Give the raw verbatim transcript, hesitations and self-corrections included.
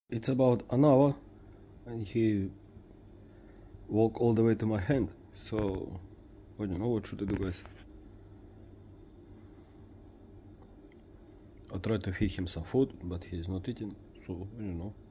It's about an hour, and he walked all the way to my hand. So I don't know what should I do, guys. I tried to feed him some food, but he's not eating. So I don't know.